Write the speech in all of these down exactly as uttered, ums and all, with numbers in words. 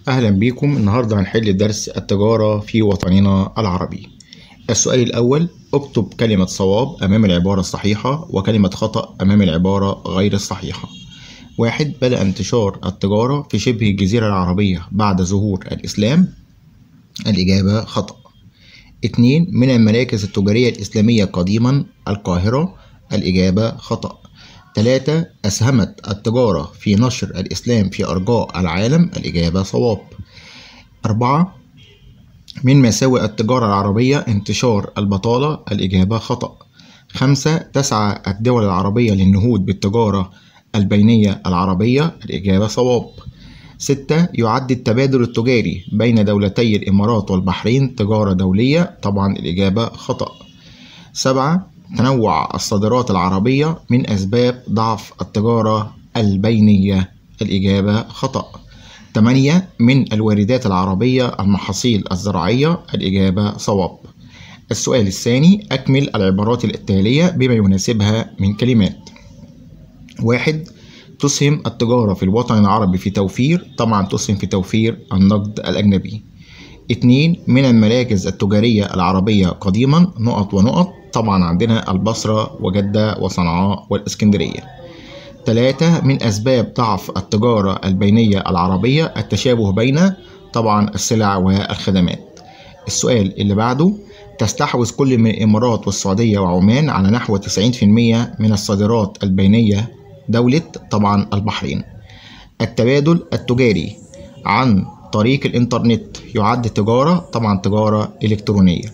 أهلا بيكم. النهاردة هنحل درس التجارة في وطننا العربي. السؤال الأول: اكتب كلمة صواب أمام العبارة الصحيحة وكلمة خطأ أمام العبارة غير الصحيحة. واحد: بدأ انتشار التجارة في شبه الجزيرة العربية بعد ظهور الإسلام. الإجابة خطأ. اتنين: من المراكز التجارية الإسلامية قديما القاهرة. الإجابة خطأ. ثلاثة: أسهمت التجارة في نشر الإسلام في أرجاء العالم. الإجابة صواب. أربعة: من مساوئ التجارة العربية انتشار البطالة. الإجابة خطأ. خمسة: تسعى الدول العربية للنهوض بالتجارة البينية العربية. الإجابة صواب. ستة: يعد التبادل التجاري بين دولتي الإمارات والبحرين تجارة دولية. طبعا الإجابة خطأ. سبعة: تنوع الصادرات العربية من أسباب ضعف التجارة البينية. الإجابة خطأ. ثمانية: من الواردات العربية المحاصيل الزراعية. الإجابة صواب. السؤال الثاني: أكمل العبارات التالية بما يناسبها من كلمات. واحد: تسهم التجارة في الوطن العربي في توفير. طبعا تسهم في توفير النقد الأجنبي. اتنين: من المراكز التجارية العربية قديما نقط ونقط. طبعا عندنا البصرة وجدة وصنعاء والإسكندرية. ثلاثة: من أسباب ضعف التجارة البينية العربية التشابه بين طبعا السلع والخدمات. السؤال اللي بعده: تستحوذ كل من الإمارات والسعودية وعمان على نحو تسعين بالمئة من الصادرات البينية دولة طبعا البحرين. التبادل التجاري عن طريق الإنترنت يعد تجارة. طبعا تجارة إلكترونية.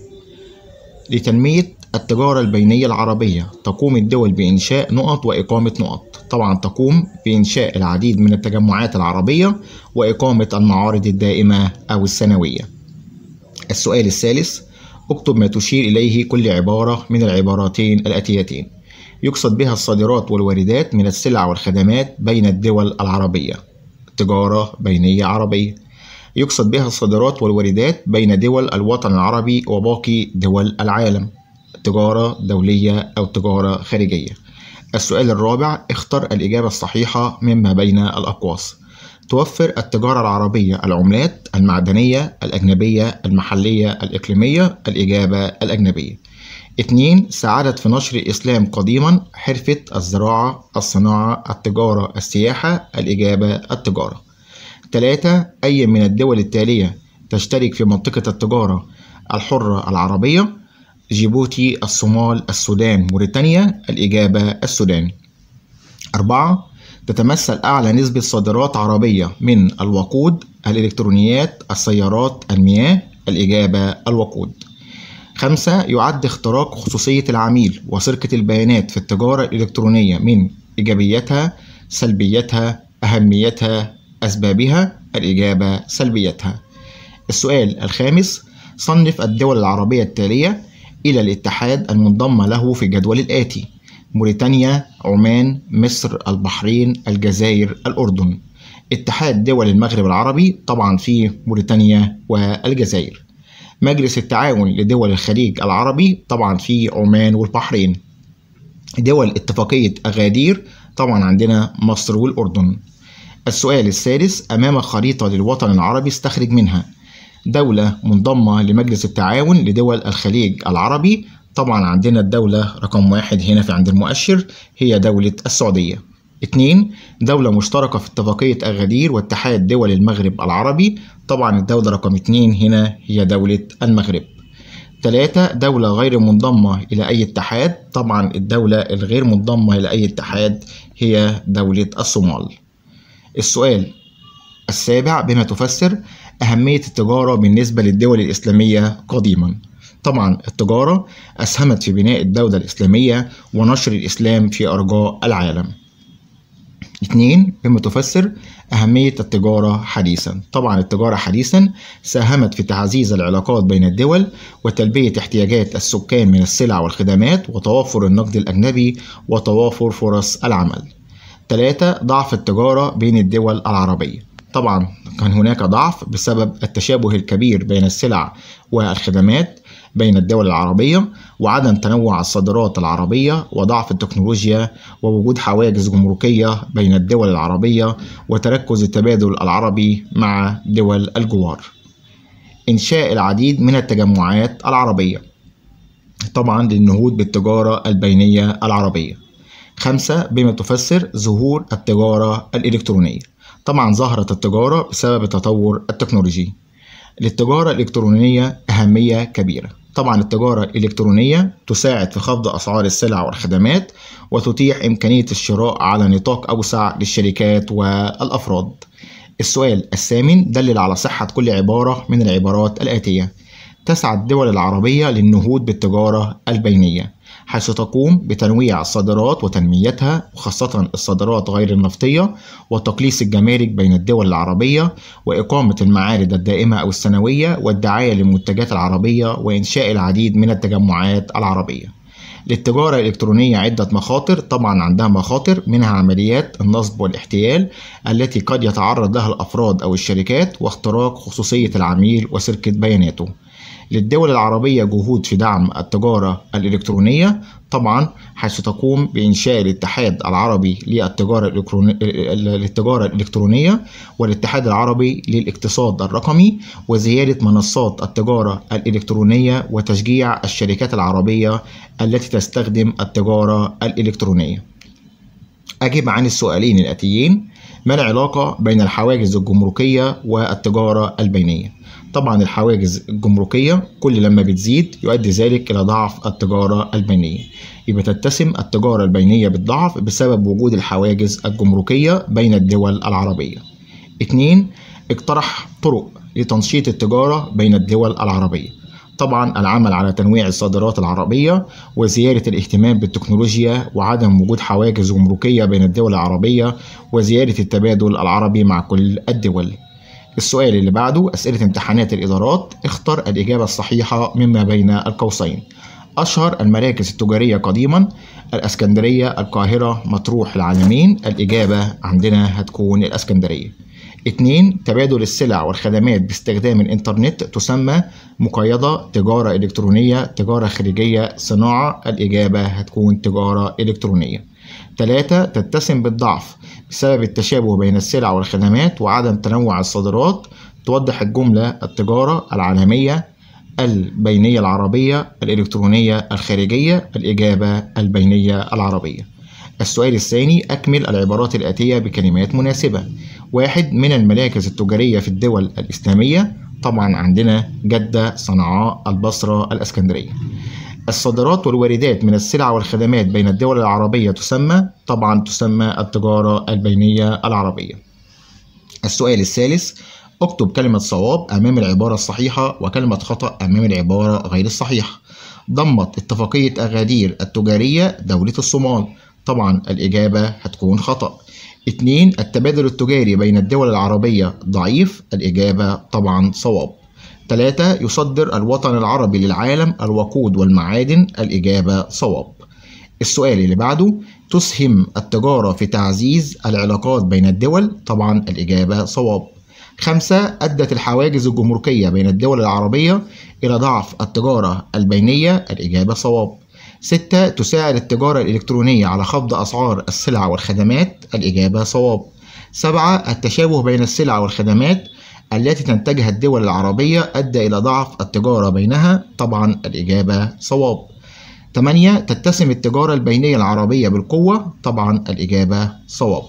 لتنمية التجارة البينية العربية تقوم الدول بإنشاء نقط وإقامة نقط. طبعا تقوم بإنشاء العديد من التجمعات العربية وإقامة المعارض الدائمة أو السنوية. السؤال الثالث: اكتب ما تشير إليه كل عبارة من العبارتين الآتيتين. يقصد بها الصادرات والواردات من السلع والخدمات بين الدول العربية. تجارة بينية عربية. يقصد بها الصادرات والواردات بين دول الوطن العربي وباقي دول العالم. تجارة دولية أو تجارة خارجية. السؤال الرابع: اختر الإجابة الصحيحة مما بين الأقواس. توفر التجارة العربية العملات المعدنية الأجنبية المحلية الإقليمية. الإجابة الأجنبية. اتنين: ساعدت في نشر الإسلام قديما حرفة الزراعة الصناعة التجارة السياحة. الإجابة التجارة. ثلاثة: أي من الدول التالية تشترك في منطقة التجارة الحرة العربية؟ جيبوتي، الصومال، السودان، موريتانيا. الإجابة السودان. أربعة: تتمثل أعلى نسبة صادرات عربية من الوقود، الإلكترونيات، السيارات، المياه. الإجابة الوقود. خمسة: يعد اختراق خصوصية العميل وسرقة البيانات في التجارة الإلكترونية من إيجابياتها، سلبياتها، أهميتها، أسبابها. الإجابة سلبيتها. السؤال الخامس: صنف الدول العربية التالية إلى الاتحاد المنضمة له في الجدول الآتي: موريتانيا، عمان، مصر، البحرين، الجزائر، الأردن. اتحاد دول المغرب العربي طبعا في موريتانيا والجزائر. مجلس التعاون لدول الخليج العربي طبعا في عمان والبحرين. دول اتفاقية أغادير طبعا عندنا مصر والأردن. السؤال السادس: أمام خريطة للوطن العربي استخرج منها دولة منضمة لمجلس التعاون لدول الخليج العربي. طبعا عندنا الدولة رقم واحد هنا في عند المؤشر هي دولة السعودية. اتنين: دولة مشتركة في اتفاقية أغادير واتحاد دول المغرب العربي. طبعا الدولة رقم اتنين هنا هي دولة المغرب. ثلاثة: دولة غير منضمة إلى أي اتحاد. طبعا الدولة الغير منضمة إلى أي اتحاد هي دولة الصومال. السؤال السابع: بما تفسر أهمية التجارة بالنسبة للدول الإسلامية قديما. طبعا التجارة أسهمت في بناء الدولة الإسلامية ونشر الإسلام في أرجاء العالم. اثنين: بما تفسر أهمية التجارة حديثا. طبعا التجارة حديثا ساهمت في تعزيز العلاقات بين الدول وتلبية احتياجات السكان من السلع والخدمات وتوافر النقد الأجنبي وتوافر فرص العمل. ثلاثة: ضعف التجارة بين الدول العربية. طبعا كان هناك ضعف بسبب التشابه الكبير بين السلع والخدمات بين الدول العربية، وعدم تنوع الصادرات العربية، وضعف التكنولوجيا، ووجود حواجز جمركية بين الدول العربية، وتركز التبادل العربي مع دول الجوار. إنشاء العديد من التجمعات العربية طبعا للنهوض بالتجارة البينية العربية. خمسة، بما تفسر ظهور التجارة الإلكترونية. طبعا ظهرت التجارة بسبب التطور التكنولوجي. للتجارة الإلكترونية أهمية كبيرة. طبعا التجارة الإلكترونية تساعد في خفض أسعار السلع والخدمات، وتتيح إمكانية الشراء على نطاق أوسع للشركات والأفراد. السؤال الثامن، دلل على صحة كل عبارة من العبارات الآتية. تسعى الدول العربية للنهوض بالتجارة البينية، حيث تقوم بتنويع الصادرات وتنميتها، وخاصة الصادرات غير النفطية، وتقليص الجمارك بين الدول العربية، وإقامة المعارض الدائمة أو السنوية، والدعاية للمنتجات العربية، وإنشاء العديد من التجمعات العربية. للتجارة الإلكترونية عدة مخاطر. طبعا عندها مخاطر منها عمليات النصب والاحتيال التي قد يتعرض لها الأفراد أو الشركات، واختراق خصوصية العميل وسرقة بياناته. للدول العربية جهود في دعم التجارة الإلكترونية، طبعا حيث تقوم بإنشاء الاتحاد العربي للتجارة للتجارة الإلكترونية، والاتحاد العربي للاقتصاد الرقمي، وزيادة منصات التجارة الإلكترونية، وتشجيع الشركات العربية التي تستخدم التجارة الإلكترونية. أجب عن السؤالين الآتيين. ما العلاقة بين الحواجز الجمركية والتجارة البينية؟ طبعا الحواجز الجمركية كل لما بتزيد يؤدي ذلك إلى ضعف التجارة البينية، يبقى تتسم التجارة البينية بالضعف بسبب وجود الحواجز الجمركية بين الدول العربية. اتنين، اقترح طرق لتنشيط التجارة بين الدول العربية. طبعا العمل على تنويع الصادرات العربية، وزيادة الاهتمام بالتكنولوجيا، وعدم وجود حواجز جمركية بين الدول العربية، وزيادة التبادل العربي مع كل الدول. السؤال اللي بعده أسئلة امتحانات الإدارات. اختر الإجابة الصحيحة مما بين القوسين. أشهر المراكز التجارية قديما: الإسكندرية، القاهرة، مطروح، العلمين. الإجابة عندنا هتكون الإسكندرية. اتنين، تبادل السلع والخدمات باستخدام الإنترنت تسمى مقيدة، تجارة إلكترونية، تجارة خارجية، صناعة. الإجابة هتكون تجارة إلكترونية. ثلاثة، تتسم بالضعف بسبب التشابه بين السلع والخدمات وعدم تنوع الصادرات. توضح الجملة التجارة العالمية، البينية العربية، الإلكترونية الخارجية. الإجابة البينية العربية. السؤال الثاني، أكمل العبارات الآتية بكلمات مناسبة. واحد، من المراكز التجارية في الدول الإسلامية. طبعا عندنا جدة، صنعاء، البصرة، الإسكندرية. الصادرات والواردات من السلع والخدمات بين الدول العربية تسمى، طبعا تسمى التجارة البينية العربية. السؤال الثالث، اكتب كلمة صواب أمام العبارة الصحيحة وكلمة خطأ أمام العبارة غير الصحيحة. ضمت اتفاقية أغادير التجارية دولة الصومال. طبعا الإجابة هتكون خطأ. اتنين، التبادل التجاري بين الدول العربية ضعيف. الإجابة طبعا صواب. ثلاثة، يصدر الوطن العربي للعالم الوقود والمعادن. الإجابة صواب. السؤال اللي بعده، تسهم التجارة في تعزيز العلاقات بين الدول. طبعا الإجابة صواب. خمسة، أدت الحواجز الجمركية بين الدول العربية إلى ضعف التجارة البينية. الإجابة صواب. ستة، تساعد التجارة الإلكترونية على خفض أسعار السلع والخدمات. الإجابة صواب. سبعة، التشابه بين السلع والخدمات التي تنتجها الدول العربية أدى إلى ضعف التجارة بينها. طبعا الإجابة صواب. ثمانية، تتسم التجارة البينية العربية بالقوة. طبعا الإجابة صواب.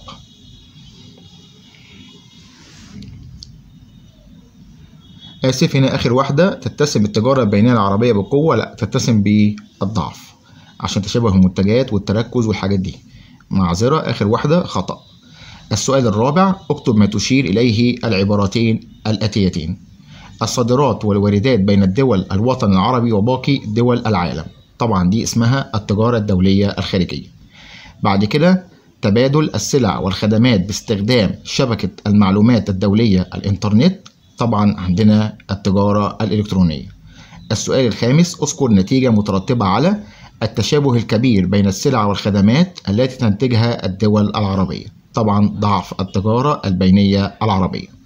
آسف، هنا آخر واحدة، تتسم التجارة البينية العربية بالقوة، لا، تتسم بالضعف عشان تشابه المنتجات والتركز والحاجات دي. معذرة، آخر واحدة خطأ. السؤال الرابع، اكتب ما تشير إليه العبارتين الآتيتين. الصادرات والواردات بين الدول الوطن العربي وباقي دول العالم. طبعا دي اسمها التجارة الدولية الخارجية. بعد كده تبادل السلع والخدمات باستخدام شبكة المعلومات الدولية الإنترنت. طبعا عندنا التجارة الإلكترونية. السؤال الخامس، اذكر نتيجة مترتبة على التشابه الكبير بين السلع والخدمات التي تنتجها الدول العربية. طبعا ضعف التجارة البينية العربية.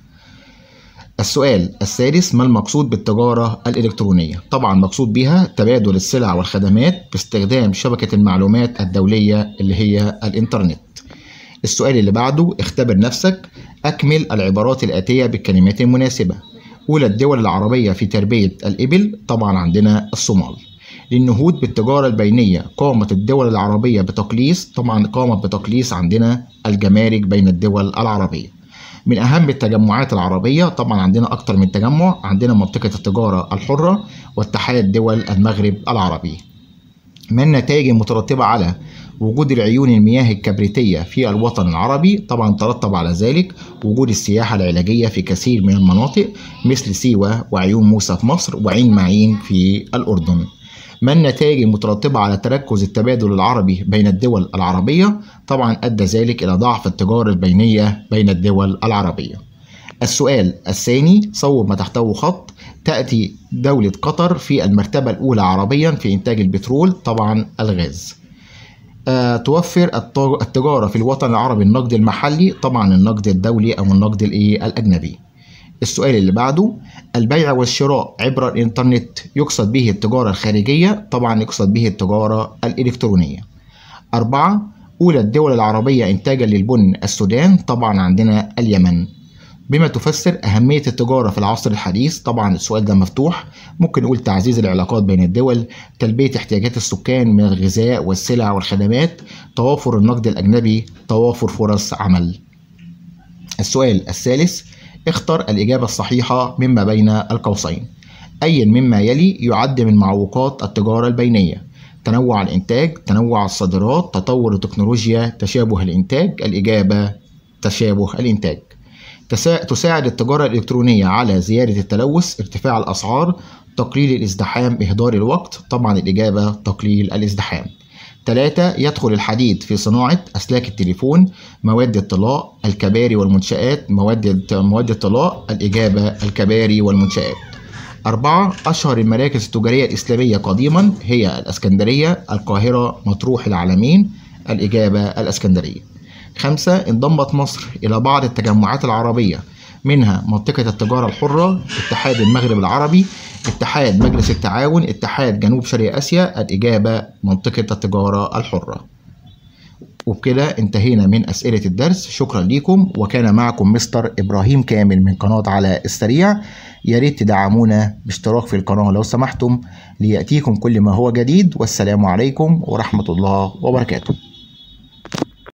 السؤال السادس: ما المقصود بالتجارة الإلكترونية؟ طبعا مقصود بها تبادل السلع والخدمات باستخدام شبكة المعلومات الدولية اللي هي الإنترنت. السؤال اللي بعده: اختبر نفسك، أكمل العبارات الآتية بالكلمات المناسبة. أولى الدول العربية في تربية الإبل؟ طبعا عندنا الصومال. للنهوض بالتجارة البينية قامت الدول العربية بتقليص؟ طبعا قامت بتقليص عندنا الجمارك بين الدول العربية. من أهم التجمعات العربية؟ طبعا عندنا أكتر من تجمع، عندنا منطقة التجارة الحرة واتحاد دول المغرب العربي. ما النتائج المترتبة على وجود العيون المياه الكبريتية في الوطن العربي؟ طبعا ترتب على ذلك وجود السياحة العلاجية في كثير من المناطق مثل سيوة وعيون موسى في مصر وعين معين في الأردن. ما النتائج المترتبة على تركز التبادل العربي بين الدول العربية؟ طبعا أدى ذلك إلى ضعف التجارة البينية بين الدول العربية. السؤال الثاني: صوب ما تحته خط. تأتي دولة قطر في المرتبة الأولى عربيا في إنتاج البترول، طبعا الغاز. أه توفر التجارة في الوطن العربي النقد المحلي؟ طبعا النقد الدولي أو النقد الأجنبي. السؤال اللي بعده: البيع والشراء عبر الإنترنت يقصد به التجارة الخارجية؟ طبعا يقصد به التجارة الإلكترونية. أربعة: أولى الدول العربية إنتاجا للبن السودان؟ طبعا عندنا اليمن. بما تفسر أهمية التجارة في العصر الحديث؟ طبعا السؤال ده مفتوح، ممكن نقول تعزيز العلاقات بين الدول، تلبية احتياجات السكان من الغذاء والسلع والخدمات، توافر النقد الأجنبي، توافر فرص عمل. السؤال الثالث: اختر الإجابة الصحيحة مما بين القوسين. أي مما يلي يعد من معوقات التجارة البينية؟ تنوع الإنتاج، تنوع الصادرات، تطور التكنولوجيا، تشابه الإنتاج. الإجابة تشابه الإنتاج. تساعد التجارة الإلكترونية على زيادة التلوث، ارتفاع الأسعار، تقليل الازدحام، إهدار الوقت. طبعا الإجابة تقليل الازدحام. ثلاثة: يدخل الحديد في صناعة أسلاك التليفون، مواد الطلاء، الكباري والمنشآت. مواد مواد الطلاء. الإجابة الكباري والمنشآت. أربعة: أشهر المراكز التجارية الإسلامية قديما هي الإسكندرية، القاهرة، مطروح، العلمين. الإجابة الإسكندرية. خمسة: انضمت مصر إلى بعض التجمعات العربية منها منطقة التجارة الحرة، اتحاد المغرب العربي، اتحاد مجلس التعاون، اتحاد جنوب شرق آسيا. الإجابة منطقة التجارة الحرة. وبكده انتهينا من أسئلة الدرس. شكرا لكم، وكان معكم مستر إبراهيم كامل من قناة على السريع. يا ريت تدعمونا باشتراك في القناة لو سمحتم ليأتيكم كل ما هو جديد، والسلام عليكم ورحمة الله وبركاته.